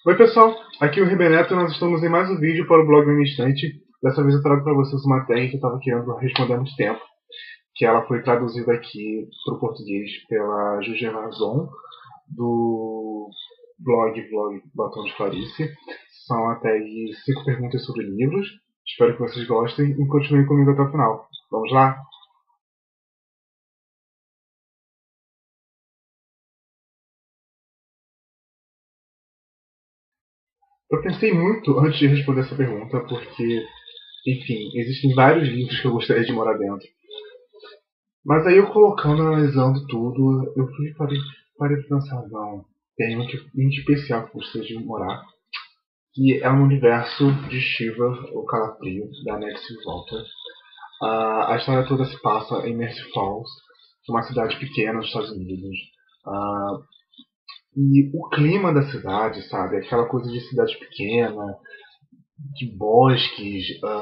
Oi pessoal, aqui é o Ribeneto e nós estamos em mais um vídeo para o blog No Instante. Dessa vez eu trago para vocês uma tag que eu estava querendo responder há muito tempo, que ela foi traduzida aqui para o português pela Julia Marzon, do blog Batom de Clarice. São a tag 5 perguntas sobre livros. Espero que vocês gostem e continuem comigo até o final. Vamos lá? Eu pensei muito antes de responder essa pergunta, porque, enfim, existem vários livros que eu gostaria de morar dentro. Mas aí eu colocando, analisando tudo, eu parei de pensar, não, tem um em especial que eu gostaria de morar, que é no universo de Shiva, o Calafrio, da Mercy Walker. A história toda se passa em Mercy Falls, uma cidade pequena nos Estados Unidos. Ah, e o clima da cidade, sabe, aquela coisa de cidade pequena, de bosques,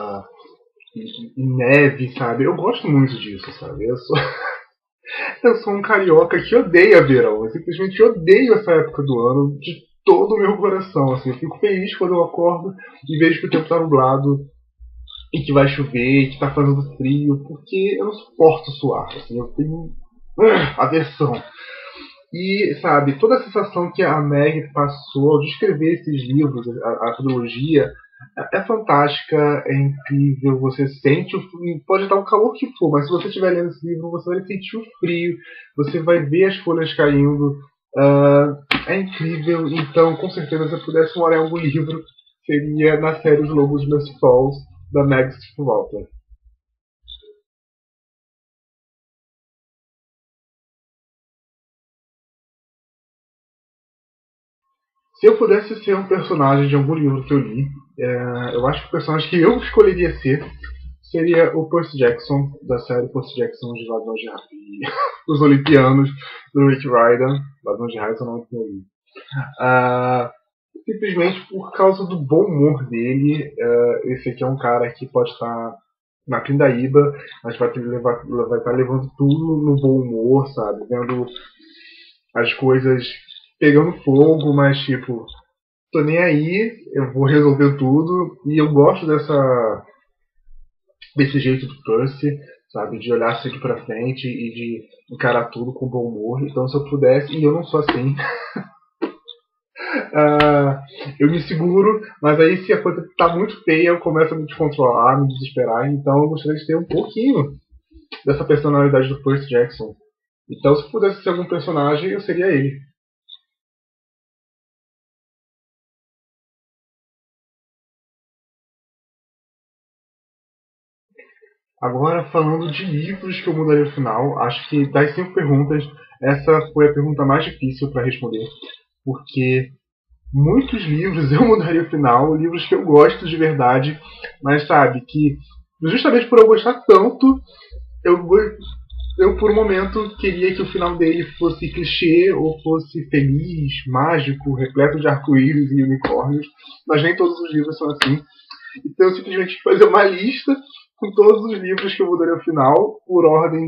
e neve, sabe, eu gosto muito disso, sabe, eu sou um carioca que odeia verão. Eu simplesmente odeio essa época do ano de todo o meu coração. Assim, eu fico feliz quando eu acordo e vejo que o tempo está nublado e que vai chover e que está fazendo frio, porque eu não suporto suar. Assim, eu tenho aversão. E, sabe, toda a sensação que a Meg passou ao descrever esses livros, a trilogia, é fantástica, é incrível, você sente o frio, pode estar o calor que for, mas se você estiver lendo esse livro, você vai sentir o frio, você vai ver as folhas caindo, é incrível, então com certeza se eu pudesse morar em algum livro, seria na série Os Lobos de Mercy Falls, da Meg Walter. Se eu pudesse ser um personagem de algum livro que eu li, eu acho que o personagem que eu escolheria ser seria o Percy Jackson, da série Percy Jackson de Ladrões de Raio e os Olimpianos, do Rick Riordan. Ladrões de Raio é o nome que eu li. Ah, simplesmente por causa do bom humor dele. Esse aqui é um cara que pode estar na pindaíba, mas vai estar levando tudo no bom humor, sabe? Vendo as coisas pegando fogo, mas tipo, tô nem aí, eu vou resolver tudo. E eu gosto desse jeito do Percy, sabe? De olhar sempre pra frente e de encarar tudo com bom humor. Então, se eu pudesse, e eu não sou assim, uh, eu me seguro, mas aí se a coisa tá muito feia, eu começo a me descontrolar, a me desesperar. Então, eu gostaria de ter um pouquinho dessa personalidade do Percy Jackson. Então, se eu pudesse ser algum personagem, eu seria ele. Agora, falando de livros que eu mudaria o final, acho que das 5 perguntas, essa foi a pergunta mais difícil para responder, porque muitos livros eu mudaria o final, livros que eu gosto de verdade, mas sabe, que justamente por eu gostar tanto, eu, eu por um momento queria que o final dele fosse clichê ou fosse feliz, mágico, repleto de arco-íris e unicórnios, mas nem todos os livros são assim. Então eu simplesmente quis fazer uma lista com todos os livros que eu mudaria ao final, por ordem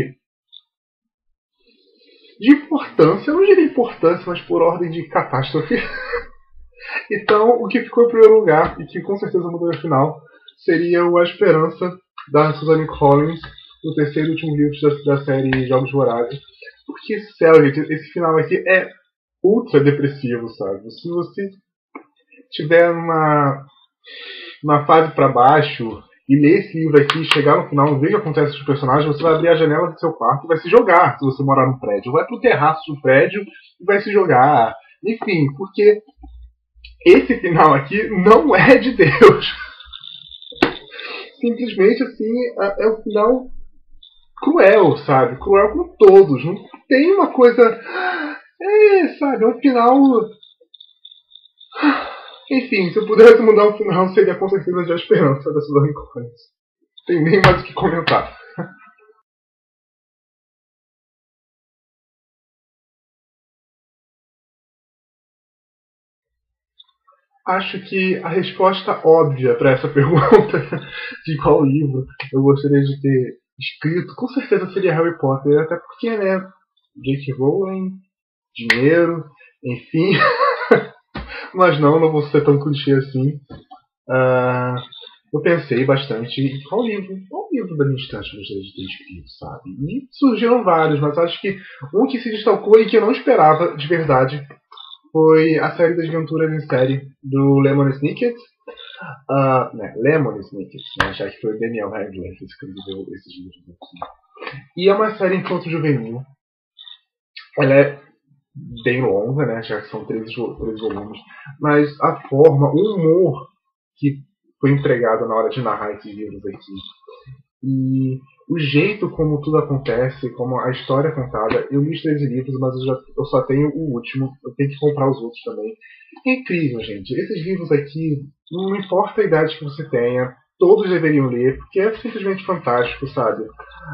de importância, eu não diria importância, mas por ordem de catástrofe. Então, o que ficou em primeiro lugar, e que com certeza mudaria ao final, seria o A Esperança, da Suzanne Collins, o terceiro e último livro da série Jogos Vorazes. Porque, sério, gente, esse final aqui é ultra depressivo, sabe? Se você tiver numa fase para baixo e ler esse livro aqui, chegar no final, ver o que acontece com os personagens, você vai abrir a janela do seu quarto e vai se jogar se você morar no prédio. Vai pro terraço do prédio e vai se jogar. Enfim, porque esse final aqui não é de Deus. Simplesmente assim, é um final cruel, sabe? Cruel com todos. Não tem uma coisa. Sabe? É um final. Enfim, se eu pudesse mudar o final, seria com certeza de A Esperança da Suzanne Collins. Tem nem mais o que comentar. Acho que a resposta óbvia para essa pergunta de qual livro eu gostaria de ter escrito, com certeza seria Harry Potter, até porque, né, J.K. Rowling, dinheiro, enfim, Mas não vou ser tão clichê assim. Eu pensei bastante em qual livro da minha estante eu gostaria de ter escrito, sabe? E surgiram vários, mas acho que um que se destacou e que eu não esperava de verdade foi a série das aventuras em série do Lemon Snicket. Lemon Snicket, né? Já que foi o Daniel Radcliffe que escreveu esses livros aqui. E é uma série infanto-juvenil. Ela é bem longa, né? Já que são 13 volumes. Mas a forma, o humor que foi empregado na hora de narrar esses livros aqui e o jeito como tudo acontece, como a história é contada. Eu li os 13 livros, mas eu só tenho o último. Eu tenho que comprar os outros também. É incrível, gente. Esses livros aqui, não importa a idade que você tenha, todos deveriam ler, porque é simplesmente fantástico, sabe?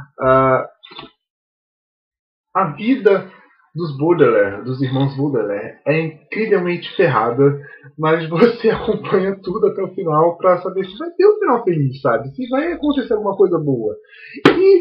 A vida dos irmãos Baudelaire, é incrivelmente ferrada, mas você acompanha tudo até o final pra saber se vai ter um final feliz, sabe? Se vai acontecer alguma coisa boa. E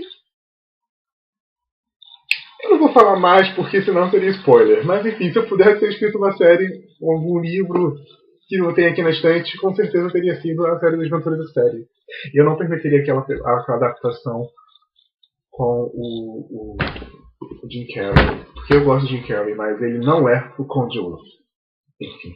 eu não vou falar mais porque senão seria spoiler. Mas enfim, se eu pudesse ter escrito uma série, algum livro que não tem aqui na estante, com certeza teria sido a série das Aventuras da Série. E eu não permitiria aquela adaptação com o Jim Carrey. Porque eu gosto de Jim Carrey, mas ele não é o Conde Olaf. Enfim.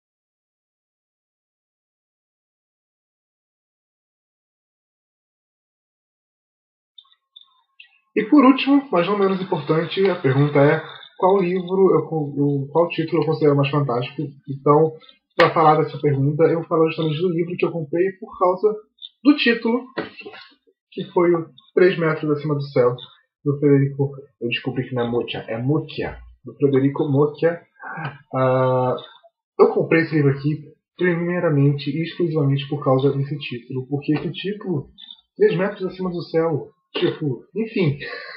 E por último, mas não menos importante, a pergunta é qual título eu considero mais fantástico. Então, para falar dessa pergunta, eu vou falar justamente do livro que eu comprei por causa do título, que foi o 3 metros acima do céu, do Federico. Eu descobri que não é Mocha, é Muccia, do Federico Muccia. Eu comprei esse livro aqui primeiramente e exclusivamente por causa desse título, porque esse título, 3 metros acima do céu, tipo, enfim.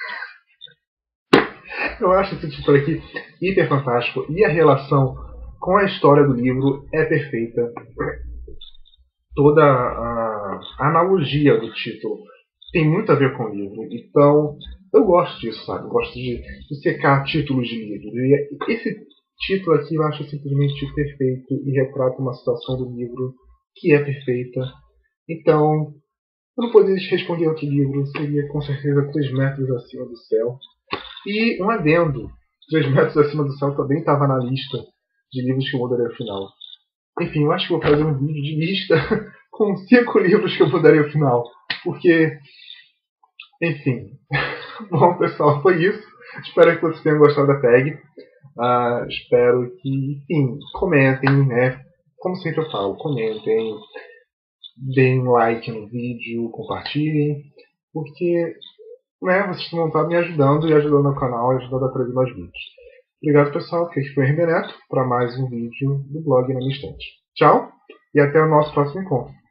Eu acho esse título aqui hiper fantástico e a relação com a história do livro é perfeita. Toda a analogia do título tem muito a ver com o livro, então eu gosto disso, sabe? Eu gosto de secar títulos de livros. E esse título aqui eu acho simplesmente perfeito e retrata uma situação do livro que é perfeita. Então, eu não poderia responder outro livro, seria com certeza 3 metros acima do céu. E um adendo, 3 metros acima do céu também estava na lista de livros que eu mudaria ao final. Enfim, eu acho que vou fazer um vídeo de lista com 5 livros que eu mudaria ao final. Porque, enfim. Bom, pessoal, foi isso. Espero que vocês tenham gostado da tag. Espero que, enfim, comentem, né? Como sempre eu falo, comentem, deem um like no vídeo, compartilhem, porque, né, vocês vão estar me ajudando e ajudando o canal e ajudando a trazer mais vídeos. Obrigado, pessoal. Aqui foi o RB Neto para mais um vídeo do blog Na Minha Estante. Tchau e até o nosso próximo encontro.